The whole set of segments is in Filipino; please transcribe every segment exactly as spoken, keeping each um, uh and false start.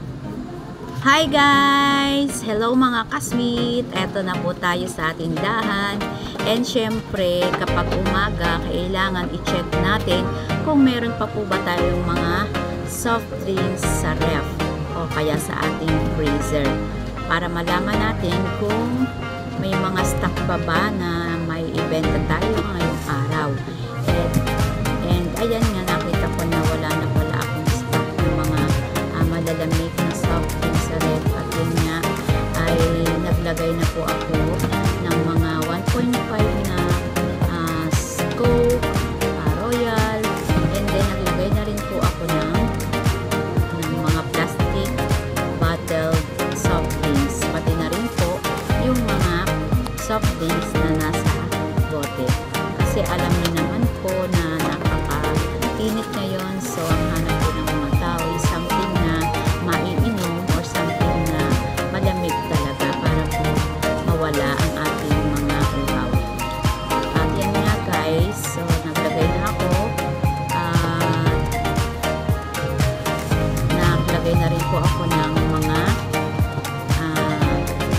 Hi guys! Hello mga kasweet! Eto na po tayo sa tindahan. And syempre, kapag umaga, kailangan i-check natin kung meron pa po ba tayong mga soft drinks sa ref o kaya sa ating freezer. Para malaman natin kung may mga stock pa ba na may ibenta tayo ngayong araw. And, and ayan nga, nakita ko na wala na pala akong stock ng mga uh, malalamig na soft drinks sa ref. At yun nga, ay naglagay na po ako ng mga one point five na uh, Coke, uh, Royal, and then naglagay na rin po ako ng, ng mga plastic bottled soft drinks. Pati na rin po yung mga soft drinks na nasa bote. Kasi alam niyo naman po na napaka-init ngayon, so ang hanap po ng mga tao ay something na maiinom or something na malamig talaga para po mawala ang ating mga uhaw. At yan nga guys, so naglagay na ako. Uh, naglagay na rin po ako ng mga uh,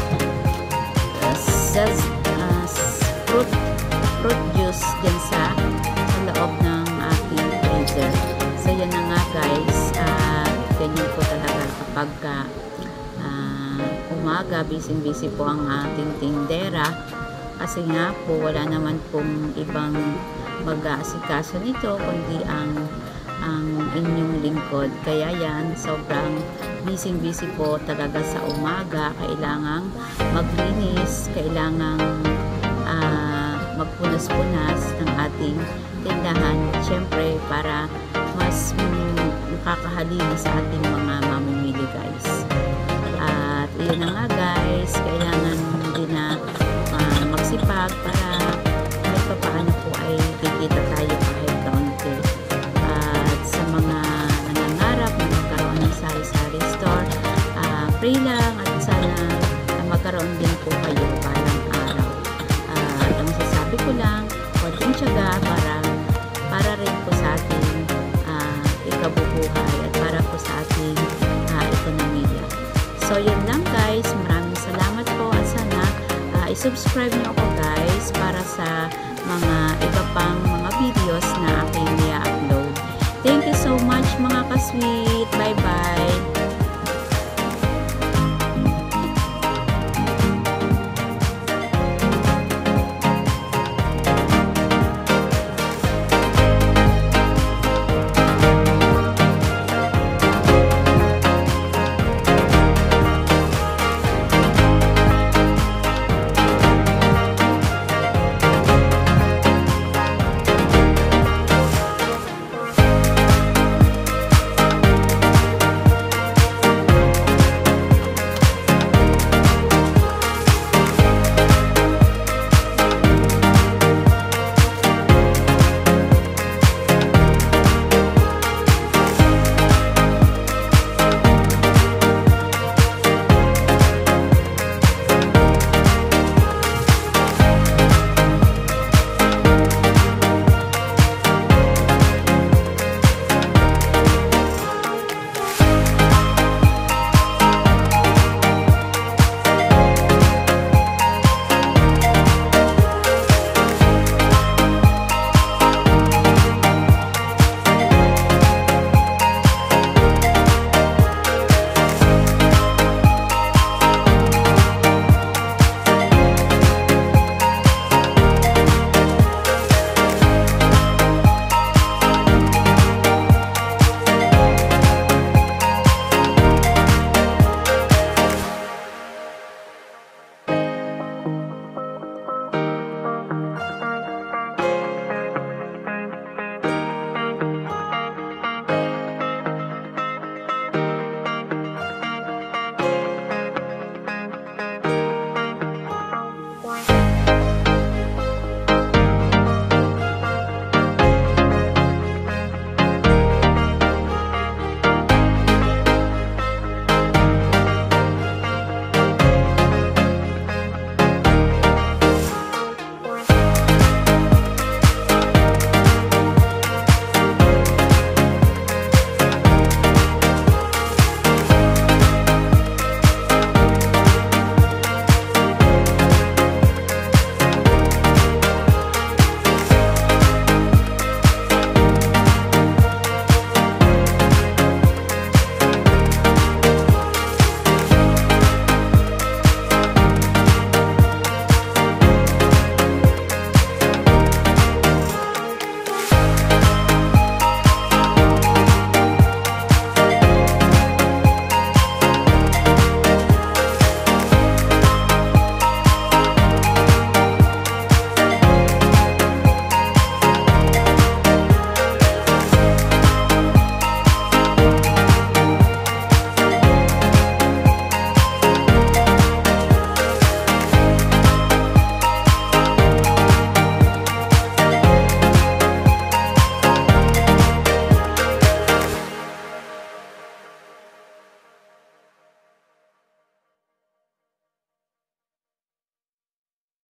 zest, uh, fruit, fruit juice dyan sa, sa loob ng ating freezer. So yan na nga guys, uh, ganyan po talaga kapag uh, umaga, busy-busy po ang ating tindera. Kasi nga po, wala naman pong ibang mag-aasikaso nito, kundi ang, ang inyong lingkod. Kaya yan, sobrang busy-busy po talaga sa umaga. Kailangang maglinis, kailangang uh, magpunas-punas ng ating tindahan. Siyempre, para mas mm, makakahalina sa ating mga mamimili guys. At yun na nga guys, kailangan din na uh, magsipag para kahit pa paano po ay kikita tayo kahit kaunti. At sa mga nangangarap na magkaroon ng sari-sari store, uh, pray lang at sana uh, magkaroon din po kayo balang araw. Uh, at ang masasabi ko lang, konting tiyaga para para rin po sa ating uh, ikabubuhay at para po sa ating uh, ekonomiya. So yun lang guys, maraming salamat po at sana uh, i-subscribe niyo ako guys para sa mga iba pang mga videos na aking i-upload. Thank you so much mga ka-sweet. Bye bye!